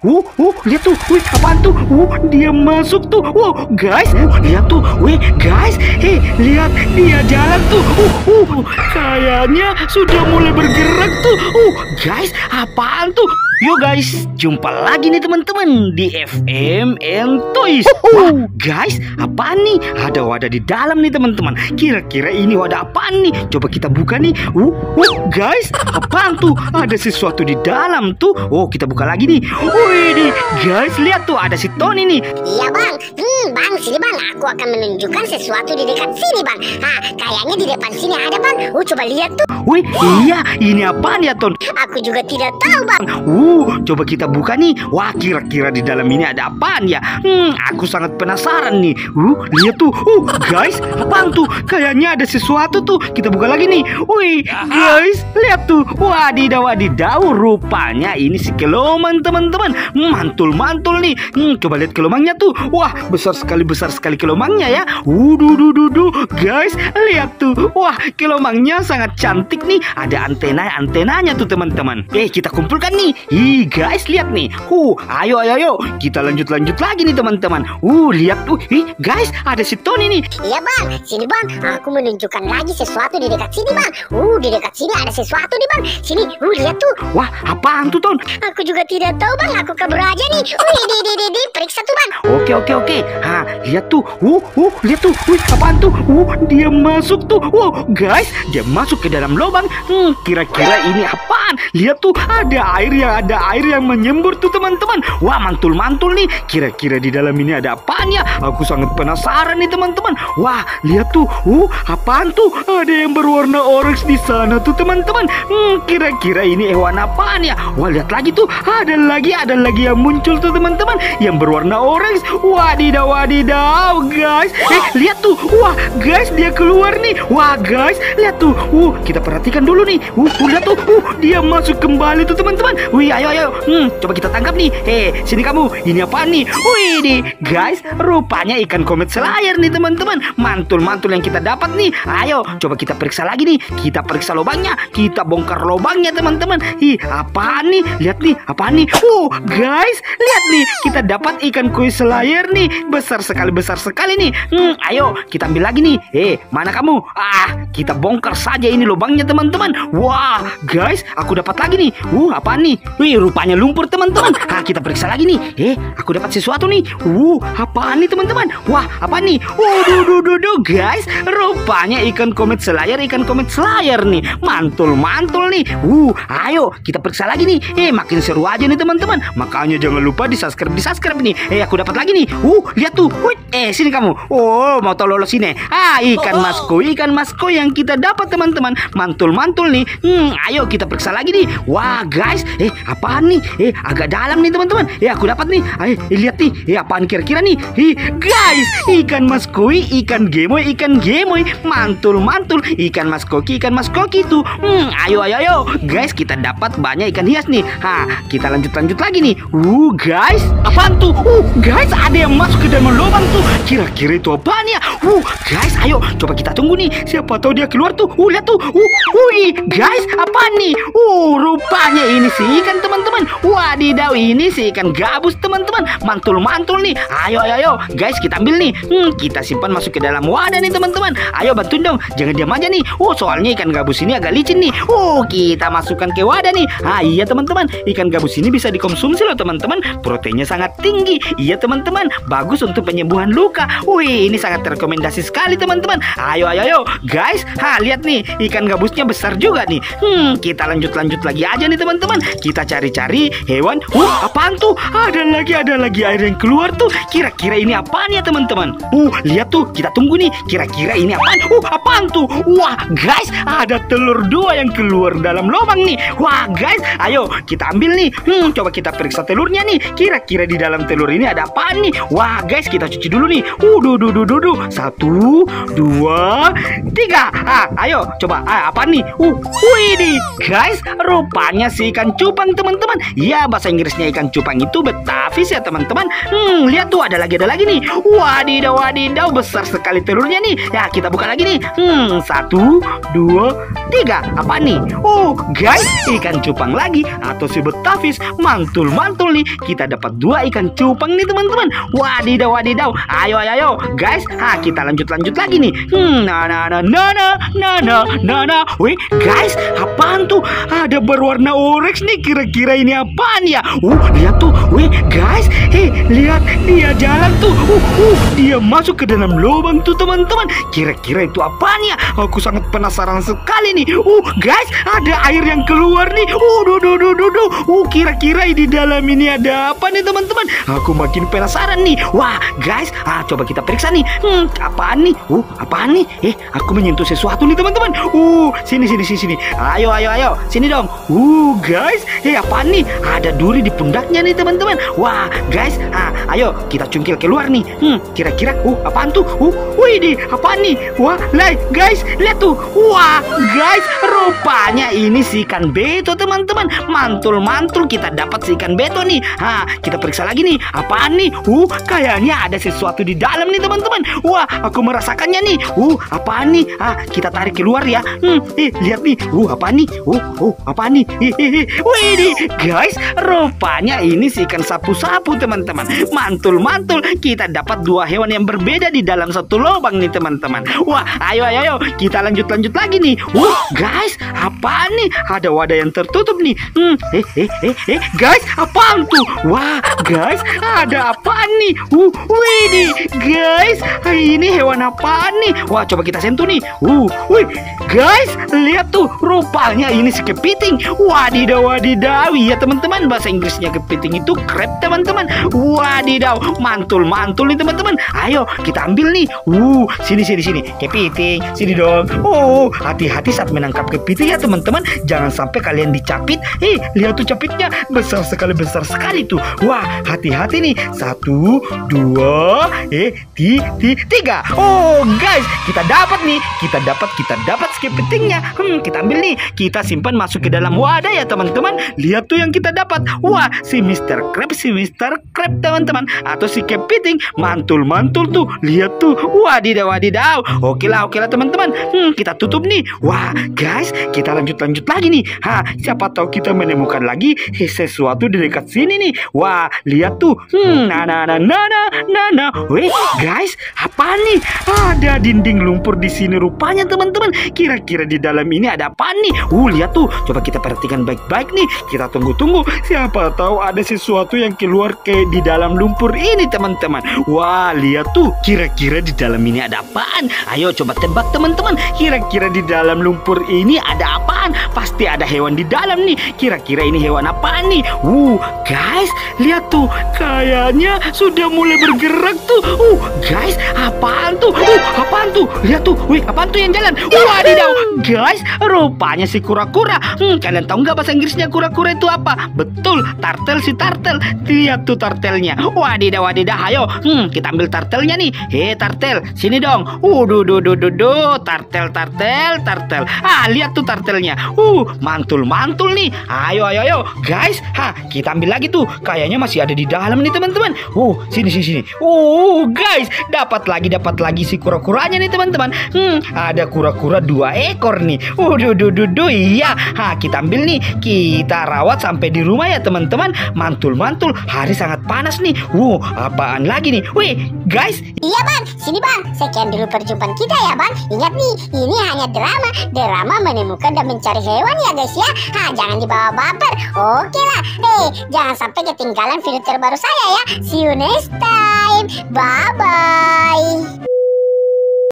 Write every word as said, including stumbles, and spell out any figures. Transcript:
Uh, uh, lihat tuh, wih, apaan tuh? Uh, dia masuk tuh. Wow, guys, uh, lihat tuh, wih, guys, hei, lihat dia jalan tuh. Uh, uh, kayaknya sudah mulai bergerak tuh. Uh, guys, apaan tuh? Yo guys, jumpa lagi nih teman-teman di F M and Toys. Wah, guys, apaan nih? Ada wadah di dalam nih teman-teman. Kira-kira ini wadah apaan nih? Coba kita buka nih. Uh, uh, guys, apaan tuh? Ada sesuatu di dalam tuh. Oh, kita buka lagi nih. Wih, nih, guys, lihat tuh ada si Tony nih. Iya bang, hmm, bang, sini bang, aku akan menunjukkan sesuatu di dekat sini bang. Hah, kayaknya di depan sini ada bang. Uh, coba lihat tuh. Wih, iya, ini apaan ya Ton? Aku juga tidak tahu bang. Uh, coba kita buka nih. Wah, kira-kira di dalam ini ada apaan ya? Hmm, aku sangat penasaran nih. Uh, lihat tuh. Uh, guys, apaan tuh? Kayaknya ada sesuatu tuh. Kita buka lagi nih. Wih, guys, lihat tuh. Wadidaw, wadidaw. Rupanya ini si kelomang teman-teman. Mantul-mantul nih. Hmm, coba lihat kelomangnya tuh. Wah, besar sekali, besar sekali kelomangnya ya. Uduh, duh, duh, duh. Guys, lihat tuh. Wah, kelomangnya sangat cantik nih. Ada antena-antenanya tuh teman-teman. Eh, kita kumpulkan nih. Ih, guys, lihat nih. Uh, ayo, ayo, ayo. Kita lanjut-lanjut lagi nih teman-teman. Uh, lihat tuh. Ih, guys, ada si Tony nih. Iya bang, sini bang, aku menunjukkan lagi sesuatu di dekat sini bang. Uh, di dekat sini ada sesuatu nih bang. Sini, uh, lihat tuh. Wah, apaan tuh Ton? Aku juga tidak tahu bang, aku kabur aja nih. Wih, di, di, di, di, periksa tuh bang. Oke, oke, oke. Ha, lihat tuh. Uh, uh, lihat tuh. Wih, apaan tuh? Uh, dia masuk tuh. Wow, guys, dia masuk ke dalam lubang. Hmm, kira-kira ini apaan? Lihat tuh, ada air yang ada air yang menyembur tuh teman-teman. Wah, mantul-mantul nih. Kira-kira di dalam ini ada apaan ya? Aku sangat penasaran nih teman-teman. Wah, lihat tuh. Uh, apaan tuh? Ada yang berwarna orange di sana tuh teman-teman. Hmm, kira-kira ini hewan apaan ya? Wah, lihat lagi tuh. Ada lagi, ada lagi yang muncul tuh teman-teman. Yang berwarna orange. Wadidaw, wadidaw, guys. Eh, lihat tuh. Wah, guys, dia keluar nih. Wah, guys, lihat tuh. Uh, kita perhatikan dulu nih. Uh, lihat tuh. Uh, dia masuk kembali tuh teman-teman. Wih, ayo, ayo. Hmm, coba kita tangkap nih. Eh, sini kamu. Ini apaan nih? Wih, nih, guys, rupanya ikan komet selayar nih teman-teman. Mantul-mantul yang kita dapat nih. Ayo, coba kita periksa lagi nih. Kita periksa lubangnya. Kita bongkar lubangnya teman-teman. Ih, apaan nih? Lihat nih, apaan nih? Uh, guys, lihat nih. Kita dapat ikan koi selayar nih. Besar sekali, besar sekali nih. Hmm, ayo, kita ambil lagi nih. Eh, mana kamu? Ah, kita bongkar saja ini lubangnya teman-teman. Wah, guys, aku dapat lagi nih. Uh, apaan nih? Wih, rupanya lumpur teman-teman. Ah, kita periksa lagi nih. Eh, aku dapat sesuatu nih. Uh, apaan nih teman-teman? Wah, apa nih? Waduh, duh, duh, duh, guys, rupanya ikan komet selayar, ikan komet selayar nih. Mantul-mantul nih. Uh, ayo, kita periksa lagi nih. Eh, makin seru aja nih teman-teman. Makanya jangan lupa di subscribe, di subscribe nih. Eh, aku dapat lagi nih. Uh, lihat tuh. Wih, eh, sini kamu. Oh, mau tau lolos sini. Ah, ikan mas koi, ikan mas koi yang kita dapat teman-teman. Mantul-mantul nih. Hmm, ayo kita periksa lagi nih. Wah, guys, eh, apaan nih? Eh, agak dalam nih teman-teman. Eh, aku dapat nih. Ayo, eh, lihat nih. Eh, apaan kira-kira nih? Eh, guys, ikan mas koi, ikan gemoy, ikan gemoy. Mantul-mantul. Ikan mas koki, ikan mas koki tuh. Hmm, ayo, ayo, ayo. Guys, kita dapat banyak ikan hias nih. Ha, kita lanjut-lanjut lagi nih. Uh, guys, apaan tuh? Uh, guys, ada yang masuk ke dalam lubang tuh. Kira-kira itu apaan ya? Uh, guys, ayo, coba kita tunggu nih. Siapa tahu dia keluar tuh. Uh, lihat tuh. Uh, wih, guys, apaan nih? Uh, rupanya ini sih ikan teman-teman. Wadidaw, ini sih ikan gabus teman-teman. Mantul-mantul nih. Ayo, ayo, ayo. Guys, kita ambil nih. Hmm, kita simpan masuk ke dalam wadah nih teman-teman. Ayo bantuin dong. Jangan diam aja nih. Oh, soalnya ikan gabus ini agak licin nih. Oh, kita masukkan ke wadah nih. Ah, iya teman-teman. Ikan gabus ini bisa dikonsumsi loh teman-teman. Proteinnya sangat tinggi. Iya teman-teman. Bagus untuk penyembuhan luka. Wih, ini sangat rekomendasi sekali teman-teman. Ayo, ayo, ayo. Guys, ha, lihat nih. Ikan gabusnya besar juga nih. Hmm, kita lanjut-lanjut lagi aja nih teman-teman. Kita cari-cari hewan. Uh, apaan tuh? Ada lagi, ada lagi air yang keluar tuh. Kira-kira ini apaan ya teman-teman? Uh, lihat tuh. Kita tunggu nih. Kira-kira ini apaan? Uh, apaan tuh? Wah, guys, ada telur dua yang keluar dalam lubang nih. Wah, guys, ayo kita ambil nih. Hmm, coba kita periksa telurnya nih. Kira-kira di dalam telur ini ada apaan nih? Wah, guys, kita cuci dulu nih. Uh, duh, duh, duh, duh, duh. Satu, dua, tiga. Ah, ayo, coba. Ah, apa nih? Uh, wih nih, guys, rupanya si ikan cupang teman-teman. Ya, bahasa Inggrisnya ikan cupang itu betavis ya teman-teman. Hmm, lihat tuh ada lagi ada lagi nih. Wadidaw wadidaw, besar sekali telurnya nih. Ya, kita buka lagi nih. Hmm, satu, dua, tiga. Apa nih? Oh, guys, ikan cupang lagi atau si betavis. Mantul-mantul nih. Kita dapat dua ikan cupang nih teman-teman. Wadidaw wadidaw. Ayo ayo ayo, guys. Ah, kita lanjut-lanjut lagi nih. Hmm, nah nah nah nah nah nah nah nah nah. Wih, guys, apaan tuh? Ada berwarna orange nih. Kira-kira ini apaan ya? Uh, lihat tuh. Wih, guys. Hei, lihat dia jalan tuh. Uh, uh, dia masuk ke dalam lubang tuh teman-teman. Kira-kira itu apaan ya? Aku sangat penasaran sekali nih. Uh, guys, ada air yang keluar nih. Uh, duh, duh, duh, duh, duh. Uh, kira-kira di dalam ini ada apa nih teman-teman? Aku makin penasaran nih. Wah, guys, ah coba kita periksa nih. Hmm, apaan nih? Uh, apaan nih? Eh, aku menyentuh sesuatu nih teman-teman. Uh, sini sini sini sini. Ayo ayo ayo, sini dong. Uh, guys, eh apaan nih? Ada duri di pundaknya nih teman-teman. Wah, guys, ah ayo kita cungkil keluar nih. Hmm, kira-kira uh apaan tuh? Uh, wih di apaan nih? Wah, lihat guys, lihat tuh. Wah, guys, rupanya ini si ikan beto teman-teman. Mantul-mantul kita dapat si ikan beto nih. Ha, kita periksa lagi nih. Apaan nih? Uh, kayaknya ada sesuatu di dalam nih teman-teman. Wah, aku merasakannya nih. Uh, apaan nih? Ah, kita tarik keluar ya. Hmm, eh, lihat nih. Uh, apaan nih? Uh, uh, apaan nih? Hehehe. Wih nih, guys, rupanya ini si ikan sapu-sapu teman-teman. Mantul-mantul kita dapat dua hewan yang berbeda di dalam satu lubang nih teman-teman. Wah, ayo ayo ayo kita lanjut-lanjut lagi nih. Wah, guys, apaan nih? Ada wadah yang tertutup nih. Hmm, eh eh eh eh guys, apaan tuh? Wah, guys, ada apaan nih? Uh, wih nih, guys, ini hewan apaan nih? Wah, coba kita sentuh nih. Uh, wih, guys, lihat tuh, rupanya ini si kepiting. Wadidaw wadidaw, ya teman-teman, bahasa Inggrisnya kepiting itu crab teman-teman. Wadidaw, mantul-mantul nih teman-teman. Ayo kita ambil nih. Uh, sini sini sini, kepiting, sini dong. Oh, hati-hati saat menangkap kepiting ya teman-teman. Jangan sampai kalian dicapit. Eh, lihat tuh capitnya, besar sekali besar sekali tuh. Wah, hati-hati nih. Satu, dua, eh, ti, ti, tiga. Oh, guys, kita dapat nih. Kita dapat, kita dapat kepitingnya. Hmm, kita ambil nih. Kita simpan masuk ke dalam wadah ya teman-teman. Lihat tuh yang kita dapat. Wah, si mister Crab, si mister Crab teman-teman. Atau si kepiting. Mantul-mantul tuh. Lihat tuh. Wadidaw, wadidaw. Oke lah, oke lah teman-teman. Hmm, kita tutup nih. Wah, guys, kita lanjut-lanjut lagi nih. Ha, siapa tahu kita menemukan lagi eh, sesuatu di dekat sini nih. Wah, lihat tuh. Hmm, nah, nah, nah, nah, nah, nah, nah. Weh, guys, apa nih? Ada dinding lumpur di sini rupanya teman-teman. Kira-kira di dalam ini ada apa nih? Uh, lihat tuh. Coba kita perhatikan baik-baik nih. Kita tunggu-tunggu. Siapa tahu ada sesuatu yang keluar ke di dalam lumpur ini teman-teman. Wah, lihat tuh. Kira-kira di dalam ini ada apaan? Ayo coba tebak teman-teman. Kira-kira di dalam lumpur ini ada apaan? Pasti ada hewan di dalam nih. Kira-kira ini hewan apaan nih? Uh, guys, lihat tuh. Kayaknya sudah mulai bergerak tuh. Uh, guys, apaan tuh? Uh, apaan tuh? Lihat tuh. Wih, apaan tuh yang jalan? Wadidaw, guys, rupanya si kura-kura. Hmm, kalian tahu nggak bahasa Inggrisnya kura-kura itu apa? Betul, tartel si tartel. Lihat tuh tartelnya. Wadidaw, wadidaw. Ayo, hmm, kita ambil tartelnya nih. Hei, tartel, sini dong. Uh, duh, duh, duh, duh, duh. Tartel, tartel, tartel. Ah, lihat tuh tartelnya. Uh, mantul-mantul nih. Ayo, ayo, ayo, guys. Ha, kita ambil lagi tuh. Kayaknya masih ada di dalam nih teman-teman. Uh, sini, sini, sini. Uh, guys, dapat lagi, dapat lagi si kura-kuranya nih teman-teman. Hmm, ada kura-kura dua ekor nih. Uh, duh, duh, duh, duh. Iya. Ha, kita ambil nih. Kita rawat sampai di rumah ya teman-teman. Mantul-mantul. Hari sangat panas nih. Uh, apaan lagi nih? Wih, guys. Iya bang, sini bang. Sekian dulu perjumpaan kita ya bang. Ingat nih, ini hanya drama. Drama menemukan dan mencari hewan ya guys ya. Ha, jangan dibawa baper. Oke lah. Eh, jangan sampai ketinggalan video terbaru saya ya. See you next time. Bye bye.